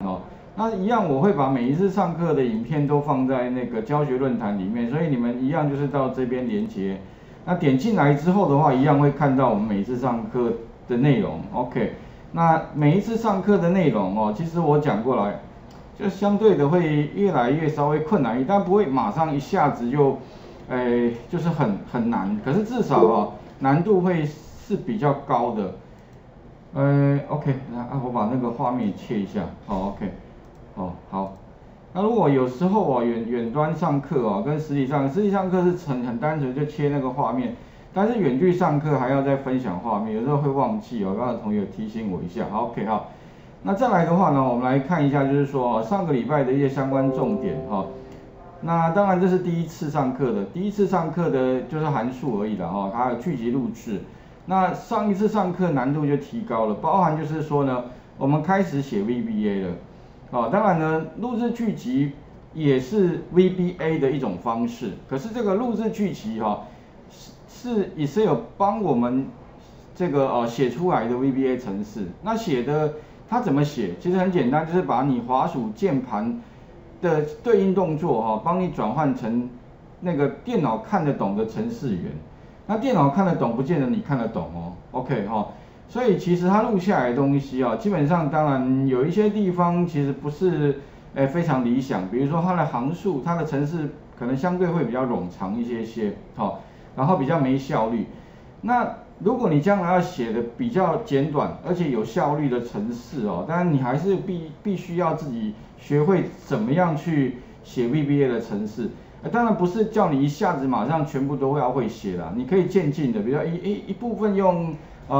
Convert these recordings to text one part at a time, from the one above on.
哦。那一样我会把每一次上课的影片都放在那个教学论坛里面，所以你们一样就是到这边连接。那点进来之后的话，一样会看到我们每一次上课的内容。OK， 那每一次上课的内容哦，其实我讲过来，就相对的会越来越稍微困难一点，但不会马上一下子就，就是很难。可是至少哦，难度会是比较高的。OK， 那我把那个画面切一下。好 ，OK， 好。那如果有时候哦，远端上课哦，跟实体上课是很单纯就切那个画面，但是远距上课还要再分享画面，有时候会忘记哦。刚才同学提醒我一下。好 ，OK， 好。那再来的话呢，我们来看一下，就是说上个礼拜的一些相关重点哈。那当然这是第一次上课的就是函数而已了哈，还有剧集录制。那上一次上课难度就提高了，包含就是说呢，我们开始写 VBA 了。当然呢，录制剧集也是 VBA 的一种方式，可是这个录制剧集是 Excel 帮我们这个写出来的 VBA 程式。那写的它怎么写？其实很简单，就是把你滑鼠键盘的对应动作帮你转换成那个电脑看得懂的程式语言。那电脑看得懂，不见得你看得懂哦。OK 所以其实它录下来的东西基本上当然有一些地方其实不是非常理想，比如说它的行数，它的程式可能相对会比较冗长一些然后比较没效率。那如果你将来要写的比较简短而且有效率的程式当然你还是必须要自己学会怎么样去写 VBA 的程式。当然不是叫你一下子马上全部都要会写啦，你可以渐进的，比如说一部分用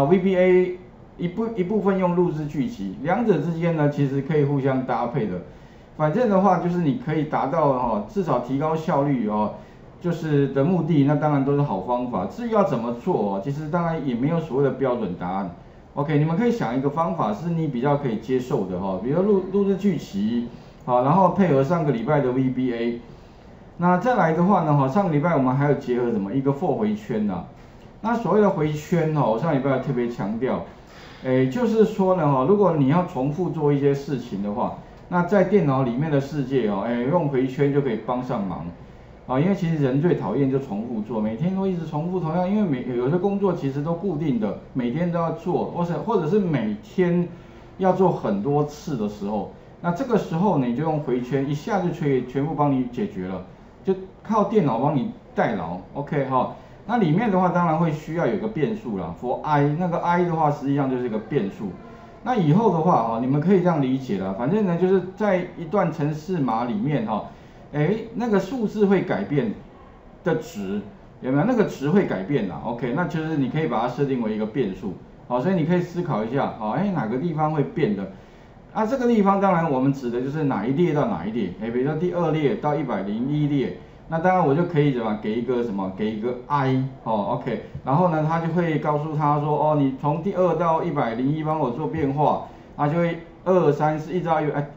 VBA， 一部分用录制剧集，两者之间呢其实可以互相搭配的。反正的话就是你可以达到至少提高效率就是的目的，那当然都是好方法。至于要怎么做其实当然也没有所谓的标准答案。OK， 你们可以想一个方法是你比较可以接受的比如录制剧集然后配合上个礼拜的 VBA。那再来的话呢上个礼拜我们还有结合什么一个 for 回圈那所谓的回圈我上礼拜特别强调，就是说呢如果你要重复做一些事情的话，那在电脑里面的世界用回圈就可以帮上忙因为其实人最讨厌就重复做，每天都一直重复同样，因为有些工作其实都固定的，每天都要做，或者是每天要做很多次的时候，那这个时候你就用回圈一下就可以全部帮你解决了，就靠电脑帮你代劳 ，OK 那里面的话当然会需要有个变数啦 ，for i， 那个 i 的话实际上就是一个变数。那以后的话你们可以这样理解啦，反正呢就是在一段程式码里面那个数字会改变的值有没有？那个值会改变啦 ，OK， 那就是你可以把它设定为一个变数，所以你可以思考一下哪个地方会变的？这个地方当然我们指的就是哪一列到哪一列，比如说第2列到101列，那当然我就可以给一个i OK， 然后呢，他就会告诉他说你从第2到101帮我做变化，就会2、3、4一直到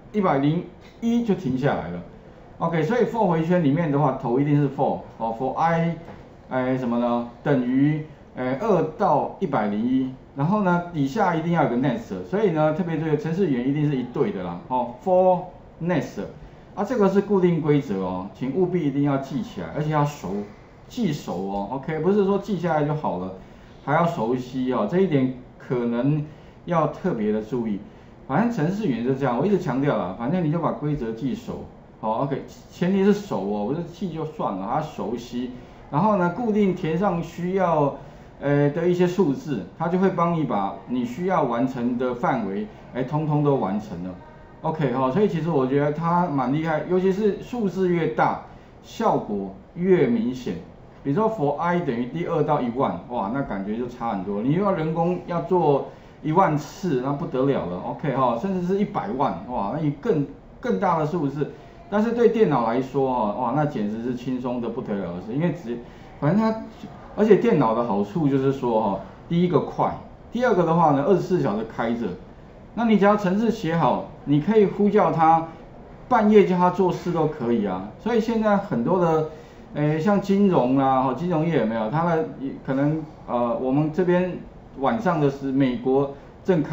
101就停下来了。OK， 所以 for 回圈里面的话，头一定是 for i， 什么呢？等于2到101，然后呢底下一定要有个 next， 所以呢特别这个程式语言一定是一对的啦，for next， 这个是固定规则请务必一定要记起来，而且要记熟，OK， 不是说记下来就好了，还要熟悉这一点可能要特别的注意。反正程式语言就这样，我一直强调啦，反正你就把规则记熟。OK， 前提是熟不是记就算了，它熟悉。然后呢，固定填上需要的一些数字，它就会帮你把你需要完成的范围通通都完成了。OK 所以其实我觉得它蛮厉害，尤其是数字越大，效果越明显。比如说 for i 等于第2到1万，哇，那感觉就差很多。你又要人工要做1万次，那不得了了。OK 甚至是100万，哇，那你更大的数字。但是对电脑来说哇，那简直是轻松的不得了的事，因为反正而且电脑的好处就是说第一个快，第二个的话呢，24小时开着，那你只要程式写好，你可以呼叫它，半夜叫它做事都可以所以现在很多的像金融啦，金融业有没有？它的可能我们这边晚上的是美国正开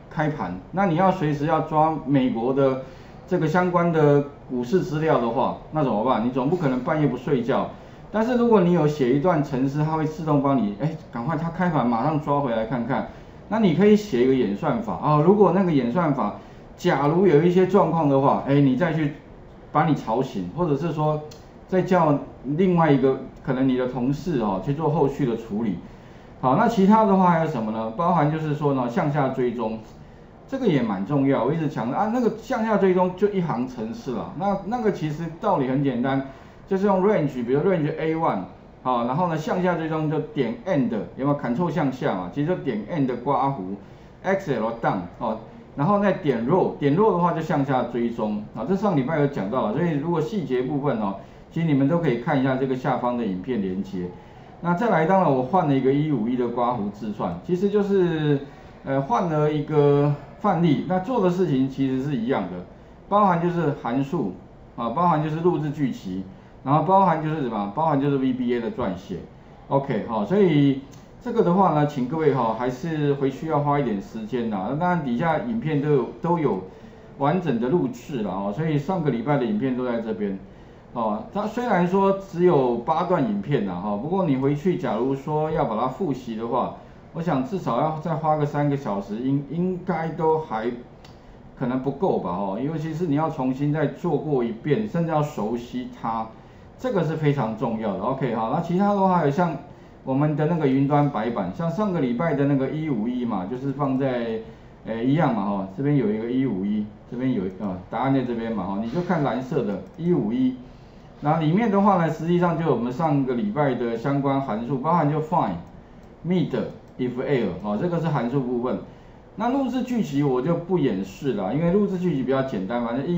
开盘，那你要随时要抓美国的这个相关的股市资料的话，那怎么办？你总不可能半夜不睡觉。但是如果你有写一段程式，它会自动帮你，赶快它开盘马上抓回来看看。那你可以写一个演算法啊，如果那个演算法假如有一些状况的话，你再去把你吵醒，或者是说再叫另外一个可能你的同事去做后续的处理。好，那其他的话还有什么呢？包含就是说呢，向下追踪，这个也蛮重要。我一直强调那个向下追踪就一行程式啦。那个其实道理很简单，就是用 range， 比如 range A1， 好，然后呢向下追踪就点 end， 有没有 Ctrl 向下嘛？其实就点 end 刮弧 ，XL down 然后再点 row， 点 row 的话就向下追踪这上礼拜有讲到了，所以如果细节部分其实你们都可以看一下这个下方的影片连结。那再来，当然我换了一个151的刮弧自算，其实就是换了一个范例，那做的事情其实是一样的，包含就是函数包含就是录制剧集，然后包含就是什么，包含就是 VBA 的撰写 ，OK 所以这个的话呢，请各位还是回去要花一点时间啦。那当然底下影片都有完整的录制啦所以上个礼拜的影片都在这边。它虽然说只有8段影片不过你回去假如说要把它复习的话，我想至少要再花个3个小时，应该都还可能不够吧尤其是你要重新再做过一遍，甚至要熟悉它，这个是非常重要的。OK 好，那其他的话还有像我们的那个云端白板，像上个礼拜的那个151嘛，就是放在一样嘛这边有一个151，这边有答案在这边嘛你就看蓝色的151。那里面的话呢，实际上就我们上个礼拜的相关函数，包含就 find、mid、if、else 这个是函数部分。那录制剧集我就不演示了，因为录制剧集比较简单，反正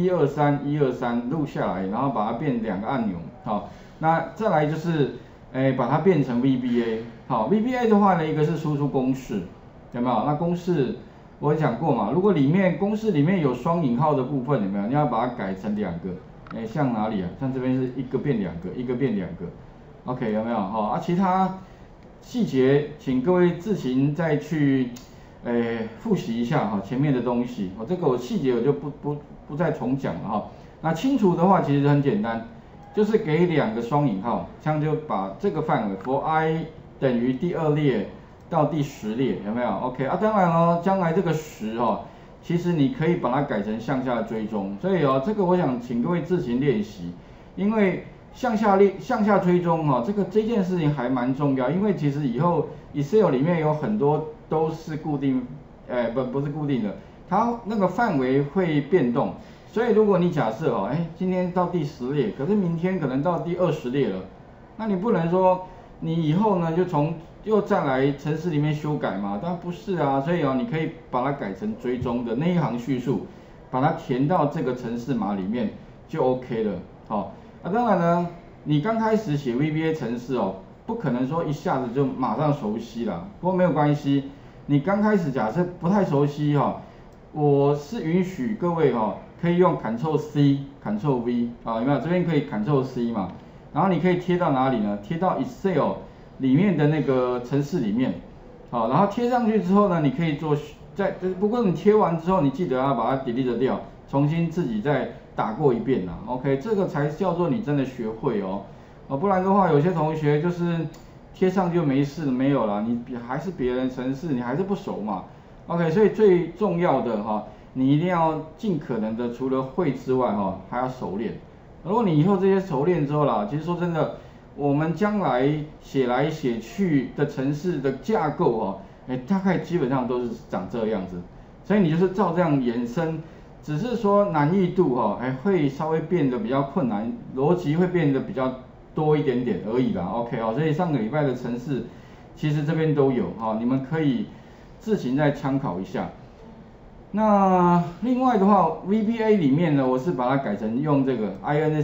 123录下来，然后把它变2个按钮那再来就是把它变成 VBA VBA 的话呢，一个是输出公式，有没有？那公式我也讲过嘛，如果公式里面有双引号的部分，有没有？你要把它改成2个。像哪里啊？像这边是一个变2个，一个变2个 ，OK 有没有？其他细节请各位自行再去复习一下前面的东西这个细节我就不再重讲了那清除的话其实很简单，就是给2个双引号，这样就把这个范围 for i 等于第2列到第10列，有没有 ？OK 当然将来这个10其实你可以把它改成向下追踪，所以这个我想请各位自行练习，因为向下追踪这件事情还蛮重要，因为其实以后 Excel 里面有很多都是固定，不是固定的，它那个范围会变动，所以如果你假设今天到第10列，可是明天可能到第20列了，那你不能说你以后呢就又再来程式里面修改嘛？当然不是啊，所以你可以把它改成追踪的那一行叙述，把它填到这个程式码里面就 OK 了。当然呢，你刚开始写 VBA 程式不可能说一下子就马上熟悉啦。不过没有关系，你刚开始假设不太熟悉我是允许各位可以用 Ctrl+C、Ctrl+V 有没有？这边可以 Ctrl+C 嘛，然后你可以贴到哪里呢？贴到 Excel 里面的那个程式里面，然后贴上去之后呢，你可以不过你贴完之后，你记得要把它 delete 掉，重新自己再打过一遍OK， 这个才叫做你真的学会不然的话，有些同学就是贴上就没事没有了，你还是别人程式，你还是不熟嘛。OK， 所以最重要的你一定要尽可能的除了会之外还要熟练。如果你以后这些熟练之后啦，其实说真的。我们将来写来写去的程式的架构大概基本上都是长这样子，所以你就是照这样延伸，只是说难易度会稍微变得比较困难，逻辑会变得比较多一点点而已啦。OK 所以上个礼拜的程式其实这边都有你们可以自行再参考一下。那另外的话 ，VBA 里面呢，我是把它改成用这个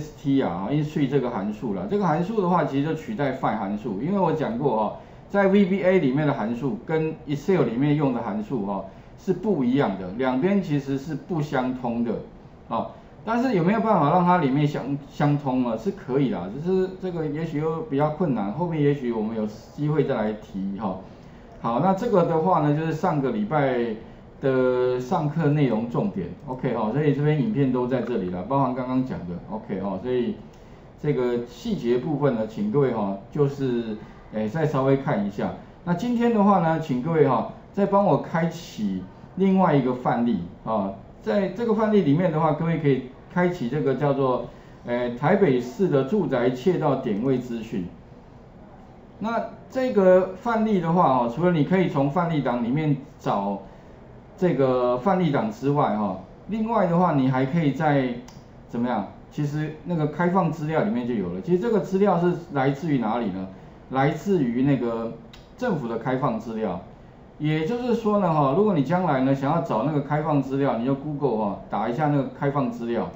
inst 这个函数了。这个函数的话，其实就取代 find 函数，因为我讲过在 VBA 里面的函数跟 Excel 里面用的函数是不一样的，两边其实是不相通的但是有没有办法让它里面相通呢？是可以啦，只是这个也许又比较困难，后面也许我们有机会再来提好，那这个的话呢，就是上个礼拜的上课内容重点 ，OK 哈，所以这边影片都在这里了，包含刚刚讲的 OK 哈，所以这个细节部分呢，请各位哈，就是再稍微看一下。那今天的话呢，请各位哈，再帮我开启另外一个范例啊，在这个范例里面的话，各位可以开启这个叫做台北市的住宅窃盗点位资讯。那这个范例的话哦，除了你可以从范例档里面找这个范例档之外哈，另外的话你还可以在怎么样？其实那个开放资料里面就有了。其实这个资料是来自于哪里呢？来自于那个政府的开放资料。也就是说呢哈，如果你将来呢想要找那个开放资料，你就 Google 哈打一下那个开放资料。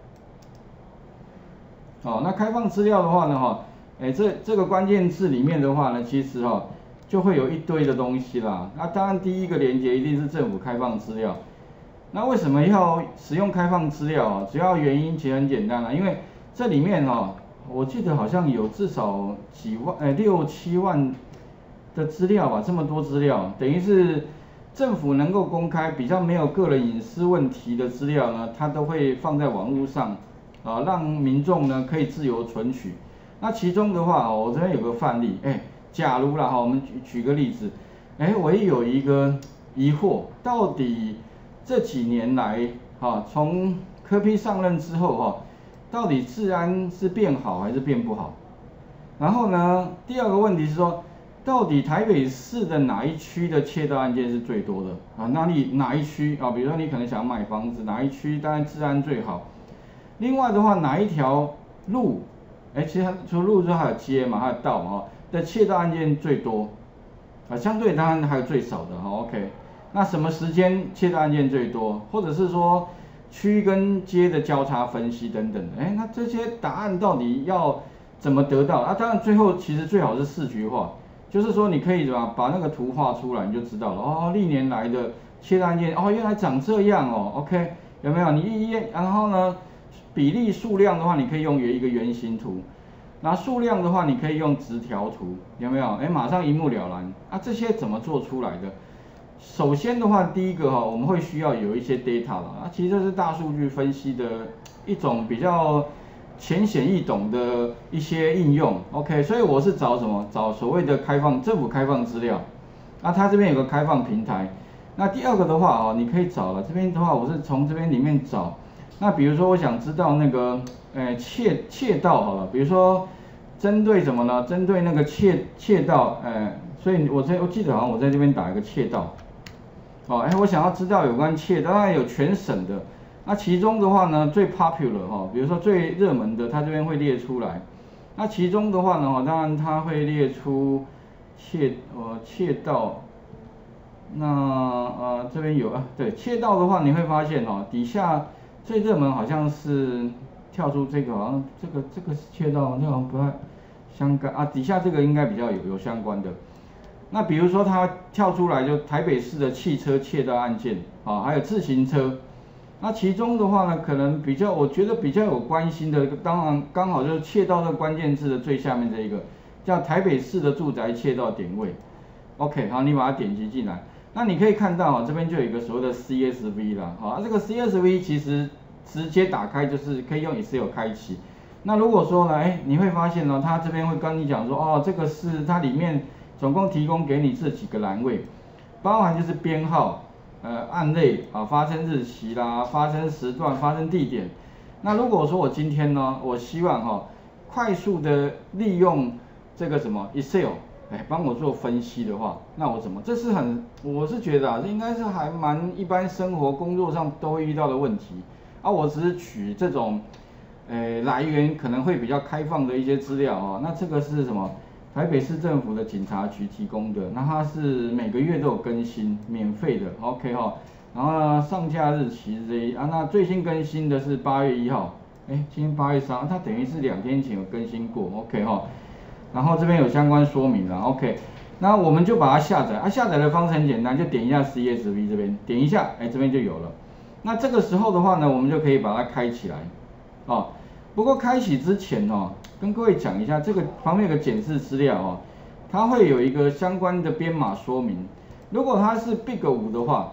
哦，那开放资料的话呢哈。这个关键字里面的话呢，其实哈就会有一堆的东西啦。那当然第一个连结一定是政府开放资料。那为什么要使用开放资料啊？主要原因其实很简单啦，因为这里面哈，我记得好像有至少几万6、7万的资料吧，这么多资料，等于是政府能够公开比较没有个人隐私问题的资料呢，它都会放在网络上啊，让民众呢可以自由存取。那其中的话，我这边有个范例，假如啦哈，我们举个例子，我也有一个疑惑，到底这几年来，从柯 P 上任之后哈，到底治安是变好还是变不好？然后呢，第二个问题是说，到底台北市的哪一区的窃盗案件是最多的啊？哪一区啊？比如说你可能想买房子，哪一区当然治安最好？另外的话，哪一条路？其实除了路之外还有街嘛，还有道嘛，的窃盗案件最多，相对当然还有最少的，OK。那什么时间窃盗案件最多，或者是说区跟街的交叉分析等等的，那这些答案到底要怎么得到？啊，当然最后其实最好是视觉化，就是说你可以把那个图画出来，你就知道了哦，历年来的窃盗案件哦，原来长这样哦 ，OK， 有没有？然后呢？比例数量的话，你可以用一个圆形图；那数量的话，你可以用直条图，有没有？马上一目了然。啊，这些怎么做出来的？首先的话，第一个我们会需要有一些 data 啦。啊，其实这是大数据分析的一种比较浅显易懂的一些应用。OK， 所以我是找什么？找所谓的政府开放资料。那它这边有个开放平台。那第二个的话你可以找了。这边的话，我是从这边里面找。那比如说，我想知道那个，窃盗好了，比如说针对什么呢？针对那个窃盗，所以我记得好像我在这边打一个窃盗，我想要知道有关窃盗，当然有全省的，那其中的话呢，最 popular 比如说最热门的，它这边会列出来。那其中的话呢，当然它会列出窃盗。那这边有对窃盗的话，你会发现底下。最热门好像是跳出这个，好像这个是窃盗，这好像不太相干啊。底下这个应该比较有相关的。那比如说它跳出来就台北市的汽车窃盗案件啊，还有自行车。那其中的话呢，可能我觉得比较有关心的，当然刚好就是窃盗的关键字的最下面这一个，叫台北市的住宅窃盗点位。OK， 好，你把它点击进来。那你可以看到这边就有一个所谓的 CSV 啦，这个 CSV 其实直接打开就是可以用 Excel 开启。那如果说呢，你会发现它这边会跟你讲说，这个是它里面总共提供给你这几个栏位，包含就是编号、案类发生日期啦、发生时段、发生地点。那如果说我今天呢，我希望快速的利用这个什么 Excel。帮我做分析的话，那我我是觉得这应该是还蛮一般生活工作上都会遇到的问题啊。我只是取这种，来源可能会比较开放的一些资料那这个是什么？台北市政府的警察局提供的，那它是每个月都有更新，免费的 ，OK 然后呢，上架日期是这那最新更新的是8月1号，今天8月3，它等于是2天前有更新过 ，OK 然后这边有相关说明了 ，OK， 那我们就把它下载，下载的方式很简单，就点一下 CSV 这边，点一下，这边就有了。那这个时候的话呢，我们就可以把它开起来，不过开启之前跟各位讲一下，这个旁边有个检视资料它会有一个相关的编码说明。如果它是 Big 5的话，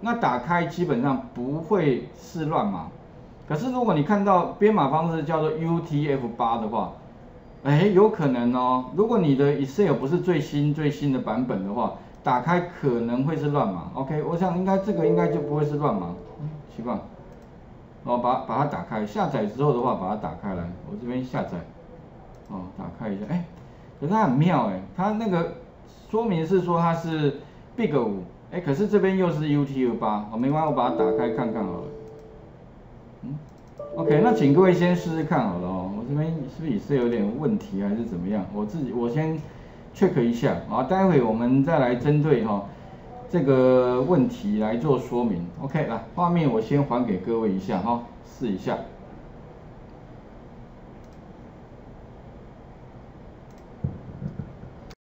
那打开基本上不会是乱码。可是如果你看到编码方式叫做 UTF-8的话，有可能哦。如果你的 Excel 不是最新的版本的话，打开可能会是乱码。OK， 我想这个应该就不会是乱码。习惯。把它打开，下载之后的话，把它打开来。我这边下载，打开一下，可是它很妙它那个说明是说它是 Big5，可是这边又是 UTF-8，没关系，我把它打开看看好了。OK， 那请各位先试试看好了我这边是不是也是有点问题还是怎么样？我先 check 一下，待会我们再来针对这个问题来做说明。OK， 来，画面我先还给各位一下试一下。